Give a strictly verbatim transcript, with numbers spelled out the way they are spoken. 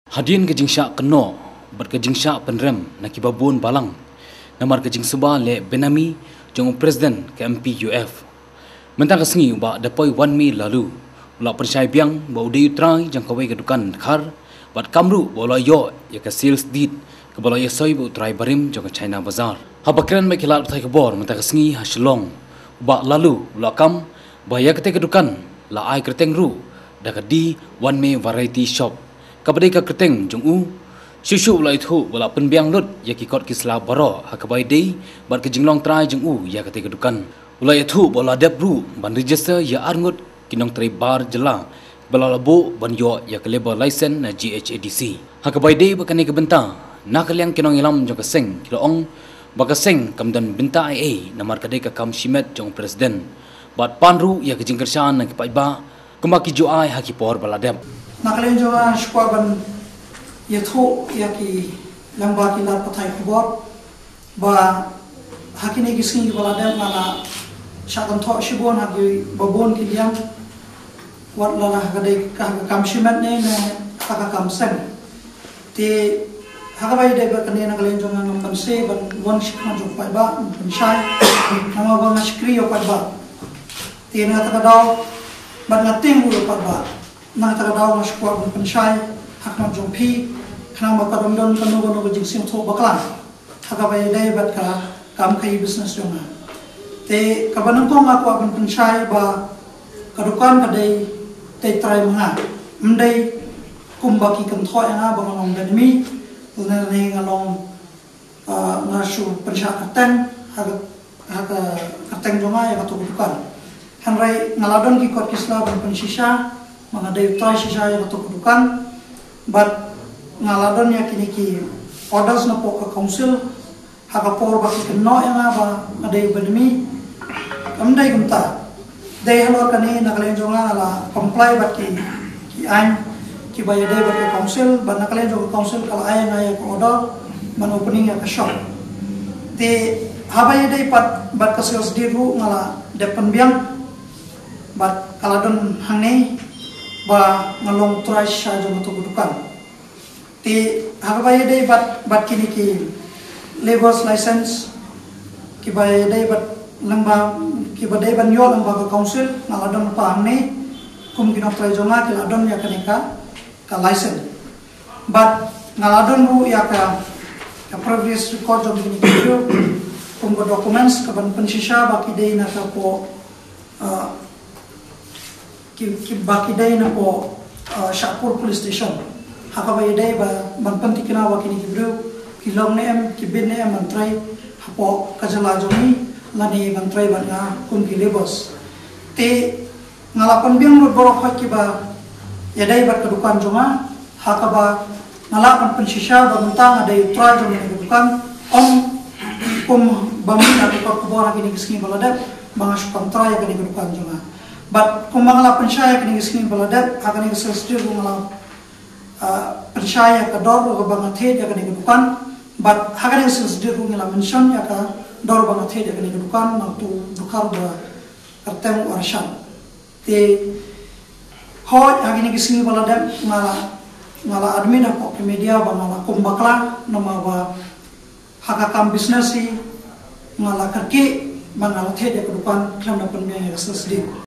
Hadian kejing syak keno, ber kejing syak penrem nak kibabun balang. Namar kejing seba le Benami jong presiden ke M P U F. Mentang kesengi ba dapoi one Mei lalu. Ula percaya biang ba udai utrai jang kawai kedukan khar bat kamru bola yo ya ke sales dit ke bola ya soi bu utrai barim jong China Bazar. Habakran me kilat thai kebor mentang kesengi haslong ba lalu ula kam ba ya kete kedukan la ai kerteng ru da di one Mei variety shop. Kabadai ka kerteng jong u Shushu ulai thu wala penbiang lut ya kikot kisla baro hakabai dei bar kejinglong trai jeng u ya kate kedukan ulai thu bola debru ban register ya arngut kinong trai bar jela bala labo ban yo ya keleba license na G H A D C hakabai dei bakane ke benta nak liang kinong ilam jong kaseng kilong bakaseng kamdan benta I A namar kadai ka kam shimet jong presiden bat panru ya kejing kersan na kipaiba kumaki jo ai haki por bala deb nakalen joa shkwaban yatho yaki lamba ki lar pathai khobor ba hakine gising ki bala dem mala shakan tho shibon hagi babon ki liam wat lala hagade ka kam shimat ne ne haka kam sen te hagabai de ba kane nakalen joa ngam panse ban won shikma jo pai ba panshai nama ba ngashkri yo pai ba te na ta daw ban ngating bu pai ba na ta daw ngashkwa ban panshai hakma jompi khana ma kadam don kanu gono jing sim tho bakla hagabai dai bat ka kam khai business jonga te kabanang ko nga ko aban panshai ba kadukan kadai te trai manga mdai kumbaki kan tho nga ba ngong benmi una ne ngalong nga shu pansha kateng haga haga kateng jonga ya to dukan hanrai ngaladon ki kot kisla ban panshisha mga dai trai shisha ya to dukan but ngaladon ya kini ki orders na po ka council haka por baki keno yang ba adai benmi amdai gumta dai halo kani nakalen jonga ala comply baki ki ain ki baya dai baki council ban nakalen jonga council kala ain ay ko order man opening ya ka shop te habaya dai pat bat ka sales diru ngala depan biang bat kaladon hangne ba ngalong try sha jonga to dukan ti hagabai dai bat bat kini ki labors license ki bai dai bat lamba ki badai ban yo lamba ka council ngaladon pa amne kum kino trai jonga ki ladon ya kanika ka license but ngaladon ru ya ka ka previous record jom kini video kum ko documents ka ban pensisha baki dai na ka po ki ki baki dai na po Shahpur police station hakabai dai ba banpanti kina wa kini kibru kilong ne em kibin ne em mantrai hapo kajala jomi lani mantrai banga kum kilebos te ngalapan biang ro borok hak kiba ya dai bat kedukan joma hakaba ngalapan pensisha ba mentang ada trai jomi kedukan om kum bamin atau ko kubora kini kisni balada banga sukan trai kini kedukan joma bat kum ngalapan saya kini kisni balada hakani kesestir ngalap percaya ke dor ke bangat he dia kena kedukan but hagan yang sesudah ngila mention ya ke dor bangat he dia kena kedukan waktu dukar ba kerteng warshan te hoj hagan yang kesini balada ngala ngala admin apa ke media ba ngala kumbakla nama ba hakakam bisnesi ngala kerki ngala he dia kedukan kelam dapat biaya sesudah